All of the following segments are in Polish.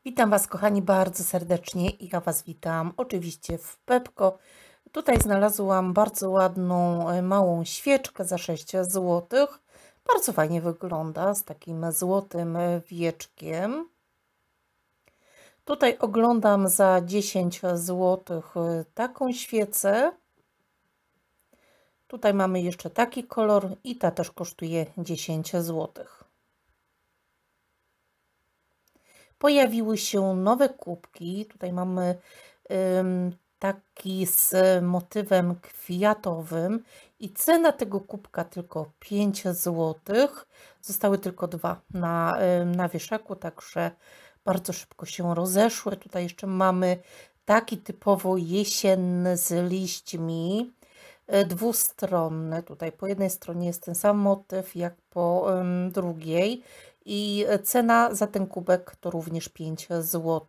Witam Was, kochani, bardzo serdecznie i ja Was witam oczywiście w Pepco. Tutaj znalazłam bardzo ładną, małą świeczkę za 6 zł. Bardzo fajnie wygląda z takim złotym wieczkiem. Tutaj oglądam za 10 zł taką świecę. Tutaj mamy jeszcze taki kolor i ta też kosztuje 10 zł. Pojawiły się nowe kubki. Tutaj mamy taki z motywem kwiatowym i cena tego kubka tylko 5 zł. Zostały tylko dwa na wieszaku, także bardzo szybko się rozeszły. Tutaj jeszcze mamy taki typowo jesienny z liśćmi, dwustronny. Tutaj po jednej stronie jest ten sam motyw jak po drugiej i cena za ten kubek to również 5 zł.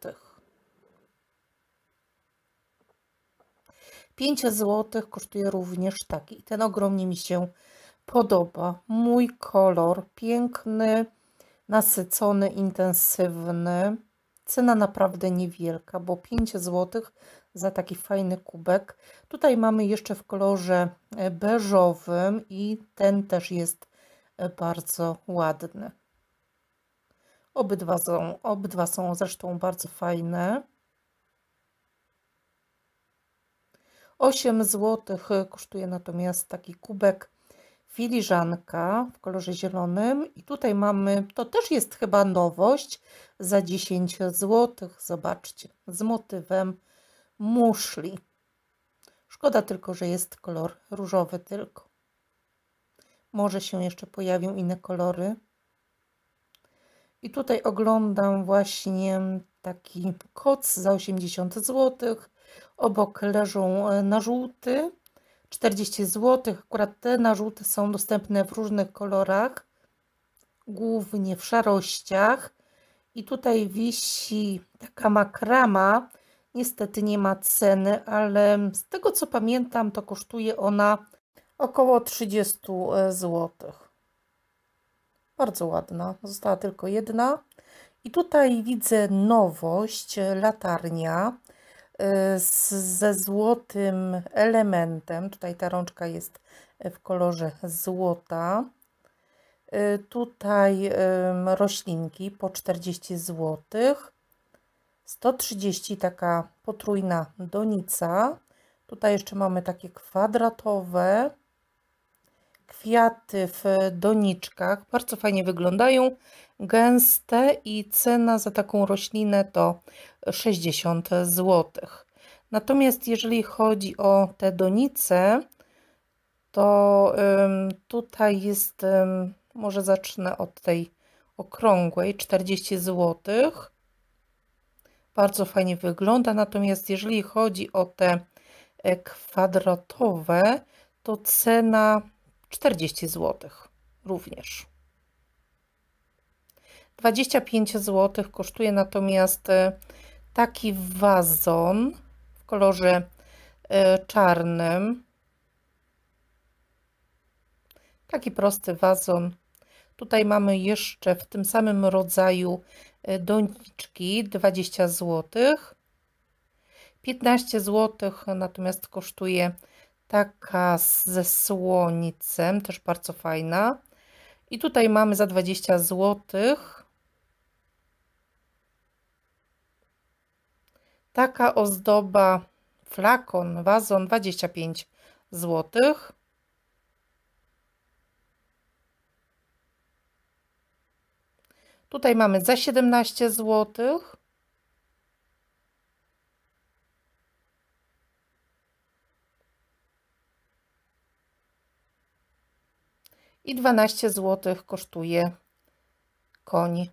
5 zł kosztuje również taki. Ten ogromnie mi się podoba. Mój kolor, piękny, nasycony, intensywny. Cena naprawdę niewielka, bo 5 zł za taki fajny kubek. Tutaj mamy jeszcze w kolorze beżowym i ten też jest bardzo ładny. Obydwa są zresztą bardzo fajne. 8 zł kosztuje natomiast taki kubek filiżanka w kolorze zielonym. I tutaj mamy, to też jest chyba nowość, za 10 zł. Zobaczcie, z motywem muszli. Szkoda tylko, że jest kolor różowy tylko. Może się jeszcze pojawią inne kolory. I tutaj oglądam właśnie taki koc za 80 zł. Obok leżą narzuty, 40 zł. Akurat te narzuty są dostępne w różnych kolorach, głównie w szarościach. I tutaj wisi taka makrama. Niestety nie ma ceny, ale z tego co pamiętam, to kosztuje ona około 30 zł. Bardzo ładna. Została tylko jedna. I tutaj widzę nowość, latarnia ze złotym elementem. Tutaj ta rączka jest w kolorze złota. Tutaj roślinki po 40 zł. 130 taka potrójna donica. Tutaj jeszcze mamy takie kwadratowe. Kwiaty w doniczkach. Bardzo fajnie wyglądają. Gęste i cena za taką roślinę to 60 zł. Natomiast jeżeli chodzi o te donice, to tutaj jest, może zacznę od tej okrągłej, 40 zł. Bardzo fajnie wygląda. Natomiast jeżeli chodzi o te kwadratowe, to cena 40 zł również. 25 zł kosztuje natomiast taki wazon w kolorze czarnym. Taki prosty wazon. Tutaj mamy jeszcze w tym samym rodzaju doniczki, 20 zł. 15 zł natomiast kosztuje taka ze słońcem, też bardzo fajna. I tutaj mamy za 20 zł taka ozdoba, flakon, wazon, 25 zł. Tutaj mamy za 17 zł. I 12 zł kosztuje koń.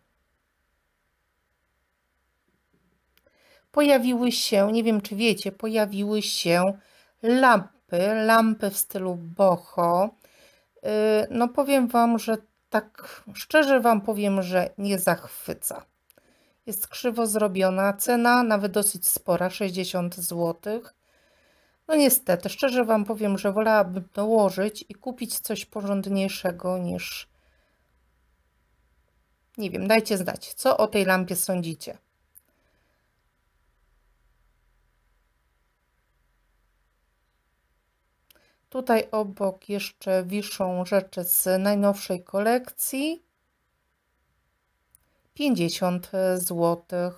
Pojawiły się, nie wiem czy wiecie, pojawiły się lampy w stylu boho. No powiem Wam, że tak szczerze Wam powiem, że nie zachwyca. Jest krzywo zrobiona, cena nawet dosyć spora, 60 zł. No niestety, szczerze Wam powiem, że wolałabym dołożyć i kupić coś porządniejszego niż... Nie wiem, dajcie znać, co o tej lampie sądzicie. Tutaj obok jeszcze wiszą rzeczy z najnowszej kolekcji. 50 zł.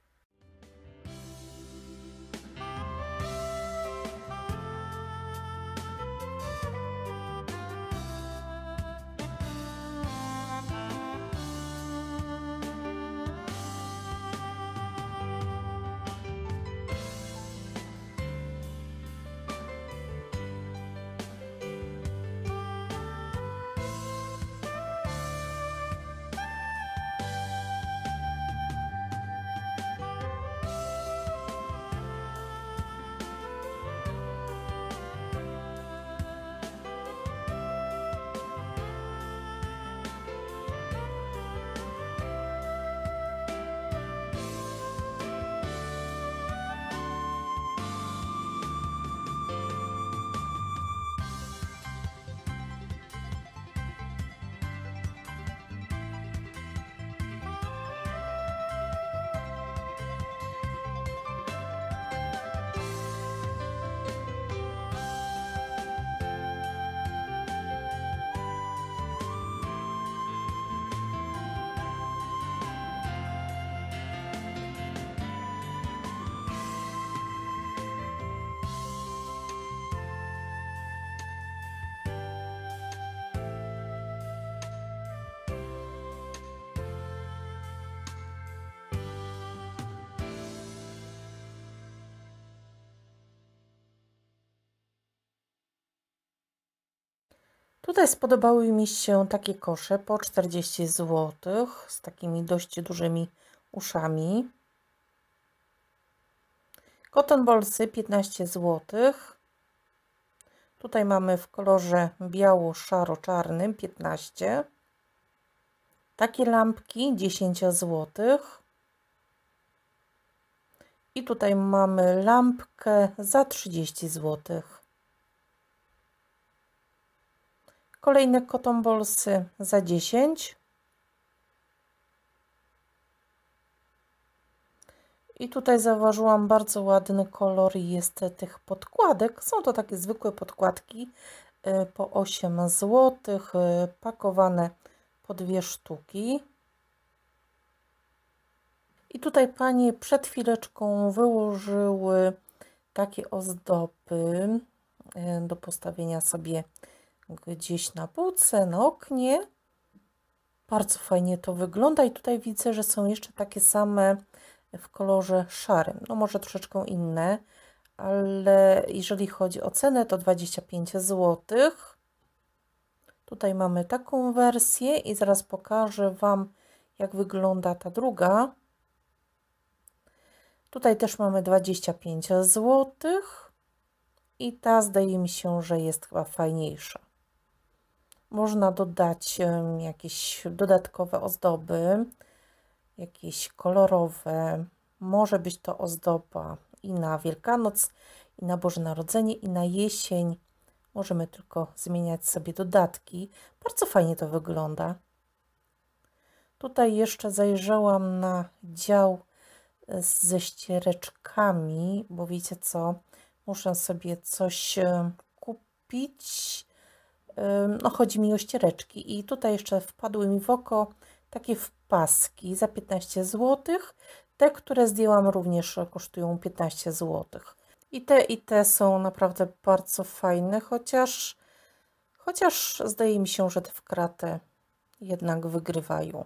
Tutaj spodobały mi się takie kosze po 40 zł z takimi dość dużymi uszami. Cotton Ballsy 15 zł. Tutaj mamy w kolorze biało-szaro-czarnym 15. Takie lampki 10 zł. I tutaj mamy lampkę za 30 zł. Kolejne cotton ballsy za 10. I tutaj zauważyłam bardzo ładny kolor jest tych podkładek. Są to takie zwykłe podkładki po 8 zł, pakowane po 2 sztuki. I tutaj panie przed chwileczką wyłożyły takie ozdoby do postawienia sobie gdzieś na półce, na oknie. Bardzo fajnie to wygląda i tutaj widzę, że są jeszcze takie same w kolorze szarym. No może troszeczkę inne, ale jeżeli chodzi o cenę, to 25 zł. Tutaj mamy taką wersję i zaraz pokażę Wam, jak wygląda ta druga. Tutaj też mamy 25 zł i ta zdaje mi się, że jest chyba fajniejsza. Można dodać jakieś dodatkowe ozdoby, jakieś kolorowe. Może być to ozdoba i na Wielkanoc, i na Boże Narodzenie, i na jesień. Możemy tylko zmieniać sobie dodatki. Bardzo fajnie to wygląda. Tutaj jeszcze zajrzałam na dział ze ściereczkami, bo wiecie co, muszę sobie coś kupić. No, chodzi mi o ściereczki i tutaj jeszcze wpadły mi w oko takie wpaski za 15 zł. Te, które zdjęłam, również kosztują 15 zł. I te są naprawdę bardzo fajne, chociaż zdaje mi się, że te w kratę jednak wygrywają.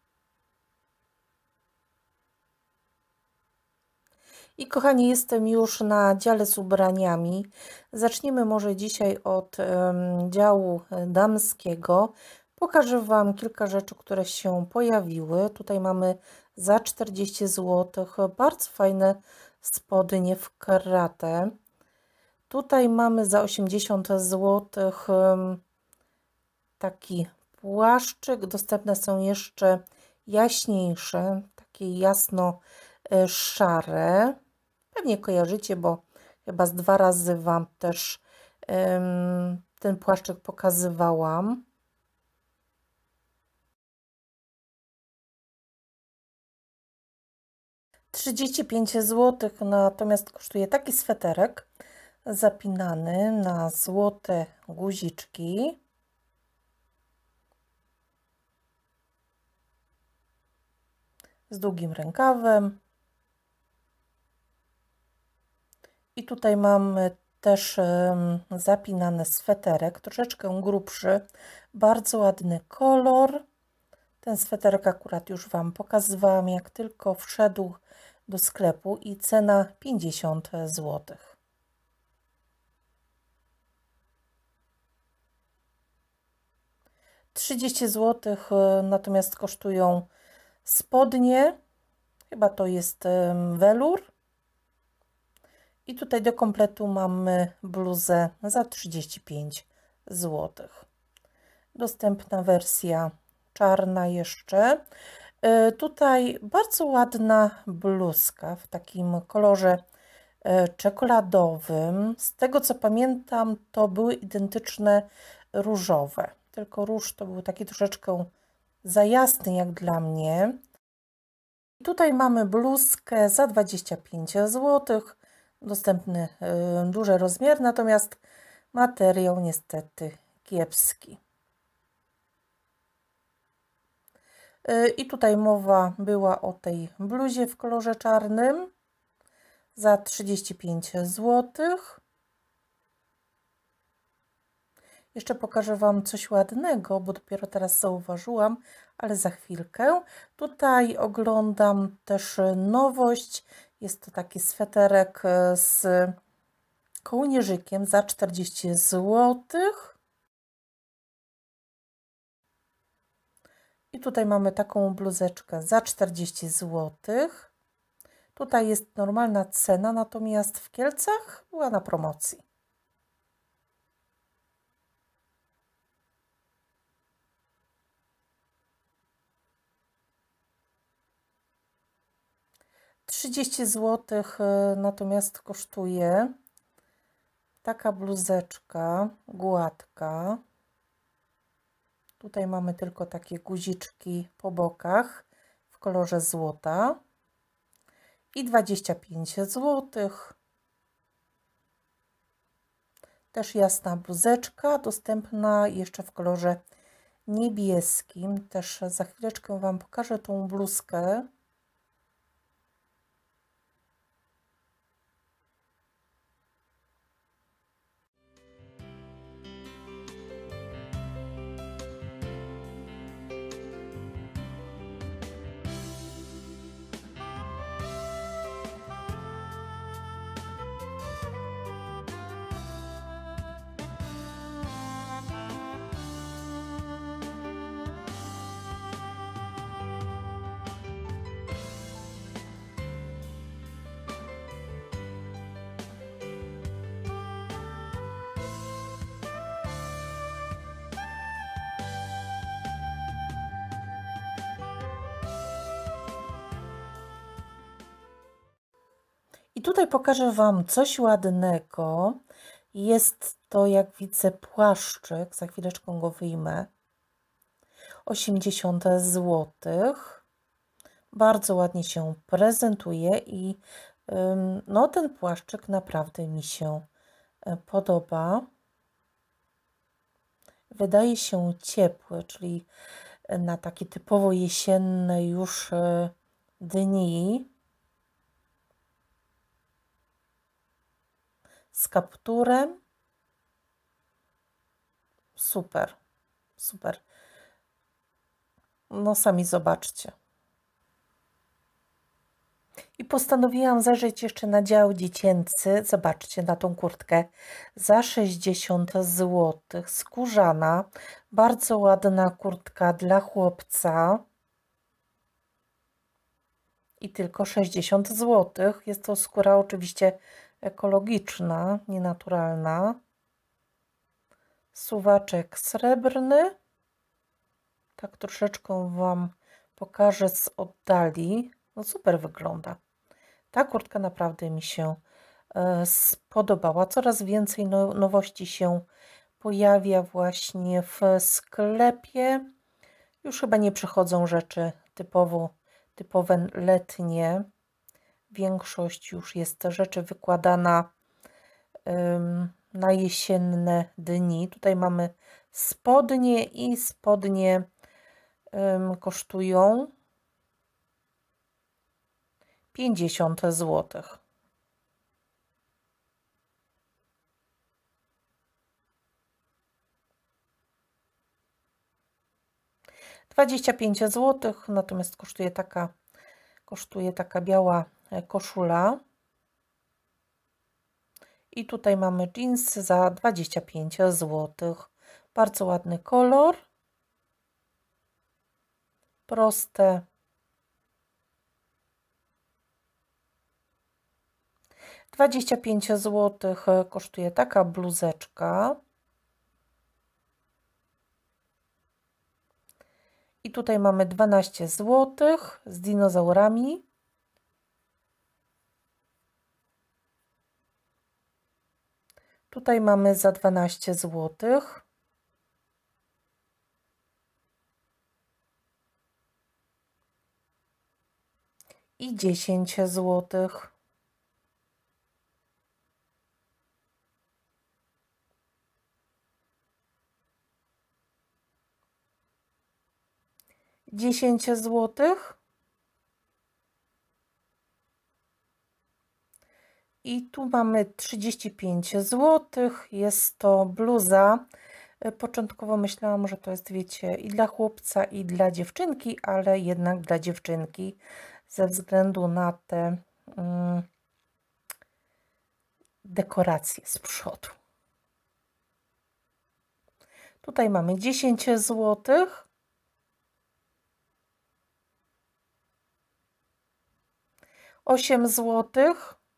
I kochani, jestem już na dziale z ubraniami. Zaczniemy może dzisiaj od działu damskiego. Pokażę Wam kilka rzeczy, które się pojawiły. Tutaj mamy za 40 zł bardzo fajne spodnie w kratę. Tutaj mamy za 80 zł taki płaszczyk. Dostępne są jeszcze jaśniejsze, takie jasno szare. Pewnie kojarzycie, bo chyba z 2 razy Wam też ten płaszczyk pokazywałam. $35 natomiast kosztuje taki sweterek zapinany na złote guziczki. Z długim rękawem. I tutaj mamy też zapinany sweterek, troszeczkę grubszy, bardzo ładny kolor. Ten sweterek akurat już Wam pokazywałam, jak tylko wszedł do sklepu i cena 50 zł. $30 zł natomiast kosztują spodnie, chyba to jest welur. I tutaj do kompletu mamy bluzę za 35 zł. Dostępna wersja czarna jeszcze. Tutaj bardzo ładna bluzka w takim kolorze czekoladowym. Z tego co pamiętam, to były identyczne różowe. Tylko róż to był taki troszeczkę za jasny jak dla mnie. Tutaj mamy bluzkę za 25 zł. Dostępny duży rozmiar, natomiast materiał niestety kiepski. I tutaj mowa była o tej bluzie w kolorze czarnym za 35 zł. Jeszcze pokażę Wam coś ładnego, bo dopiero teraz zauważyłam, ale za chwilkę. Tutaj oglądam też nowość. Jest to taki sweterek z kołnierzykiem za 40 zł. I tutaj mamy taką bluzeczkę za 40 zł. Tutaj jest normalna cena, natomiast w Kielcach była na promocji. $30 zł natomiast kosztuje taka bluzeczka gładka. Tutaj mamy tylko takie guziczki po bokach w kolorze złota i 25 zł. Też jasna bluzeczka, dostępna jeszcze w kolorze niebieskim. Też za chwileczkę Wam pokażę tą bluzkę. I tutaj pokażę Wam coś ładnego. Jest to, jak widzę, płaszczyk. Za chwileczkę go wyjmę. 80 zł. Bardzo ładnie się prezentuje i no, ten płaszczyk naprawdę mi się podoba. Wydaje się ciepły, czyli na takie typowo jesienne już dni. Z kapturem. Super, super. No sami zobaczcie. I postanowiłam zajrzeć jeszcze na dział dziecięcy. Zobaczcie na tą kurtkę za 60 zł. Skórzana, bardzo ładna kurtka dla chłopca. I tylko 60 zł. Jest to skóra oczywiście ekologiczna, nienaturalna. Suwaczek srebrny. Tak troszeczkę Wam pokażę z oddali. No super wygląda. Ta kurtka naprawdę mi się spodobała. Coraz więcej nowości się pojawia właśnie w sklepie. Już chyba nie przychodzą rzeczy typowe letnie. Większość już jest rzeczy wykładana na jesienne dni. Tutaj mamy spodnie i spodnie kosztują 50 zł. $25, natomiast kosztuje taka biała koszula. I tutaj mamy jeans za 25 zł. Bardzo ładny kolor. Proste. $25 kosztuje taka bluzeczka. I tutaj mamy 12 zł z dinozaurami. Tutaj mamy za 12 zł. I 10 zł. $10. I tu mamy 35 zł. Jest to bluza. Początkowo myślałam, że to jest, wiecie, i dla chłopca, i dla dziewczynki, ale jednak dla dziewczynki ze względu na te dekoracje z przodu. Tutaj mamy 10 zł. $8 zł.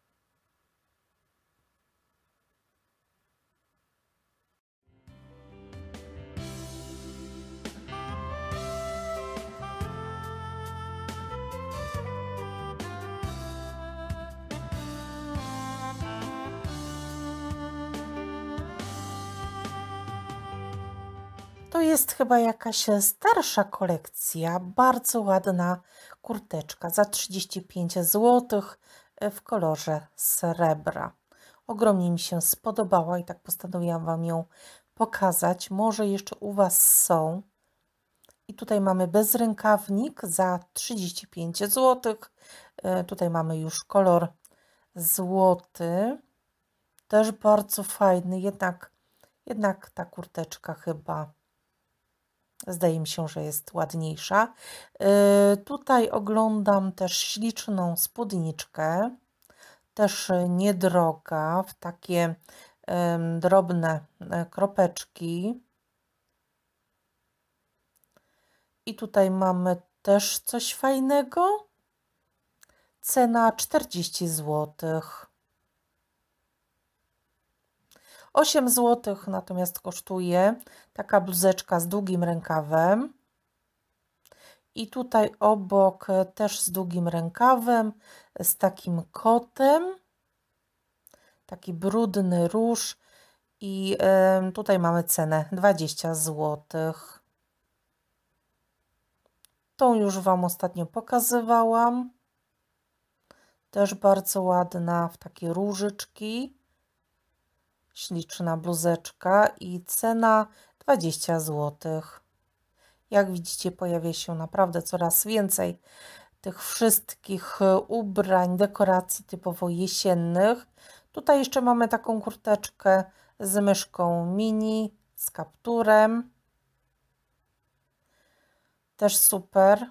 To jest chyba jakaś starsza kolekcja, bardzo ładna kurteczka za 35 zł w kolorze srebra. Ogromnie mi się spodobała i tak postanowiłam Wam ją pokazać. Może jeszcze u Was są. I tutaj mamy bezrękawnik za 35 zł. Tutaj mamy już kolor złoty. Też bardzo fajny, jednak ta kurteczka chyba zdaje mi się, że jest ładniejsza. Tutaj oglądam też śliczną spódniczkę, też niedroga, w takie drobne kropeczki. I tutaj mamy też coś fajnego. Cena 40 zł. 8 zł natomiast kosztuje taka bluzeczka z długim rękawem. I tutaj obok też z długim rękawem, z takim kotem. Taki brudny róż. I tutaj mamy cenę 20 zł. Tą już Wam ostatnio pokazywałam. Też bardzo ładna, w takie różyczki. Śliczna bluzeczka i cena 20 zł. Jak widzicie, pojawia się naprawdę coraz więcej tych wszystkich ubrań, dekoracji typowo jesiennych. Tutaj jeszcze mamy taką kurteczkę z myszką mini, z kapturem. Też super.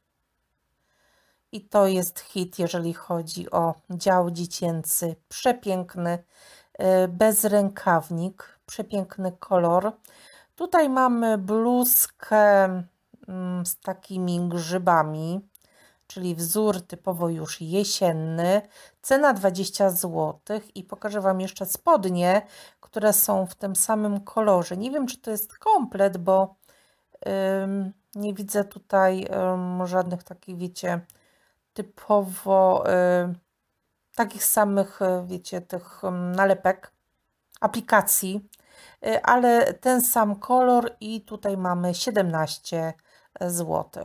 I to jest hit, jeżeli chodzi o dział dziecięcy. Przepiękny bezrękawnik, przepiękny kolor. Tutaj mamy bluzkę z takimi grzybami, czyli wzór typowo już jesienny. Cena 20 zł. I pokażę Wam jeszcze spodnie, które są w tym samym kolorze. Nie wiem, czy to jest komplet, bo nie widzę tutaj żadnych takich, wiecie, typowo takich samych, wiecie, tych nalepek, aplikacji, ale ten sam kolor i tutaj mamy 17 zł.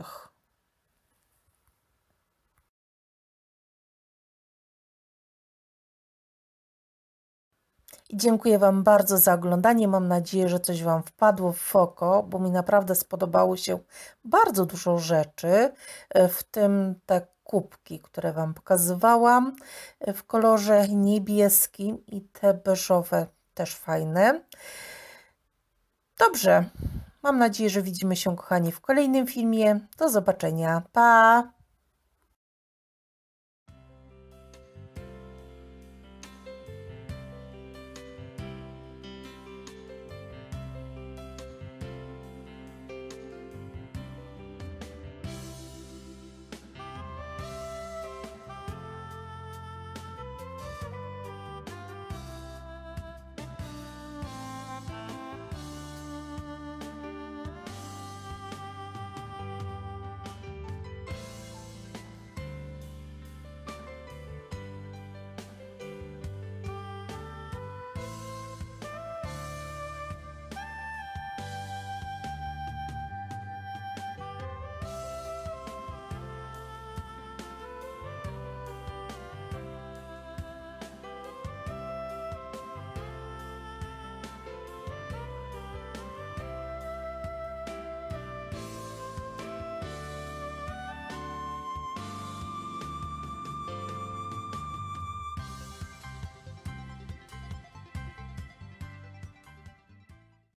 I dziękuję Wam bardzo za oglądanie. Mam nadzieję, że coś Wam wpadło w oko, bo mi naprawdę spodobało się bardzo dużo rzeczy, w tym te kubki, które Wam pokazywałam, w kolorze niebieskim i te beżowe też fajne. Dobrze, mam nadzieję, że widzimy się, kochani, w kolejnym filmie. Do zobaczenia. Pa!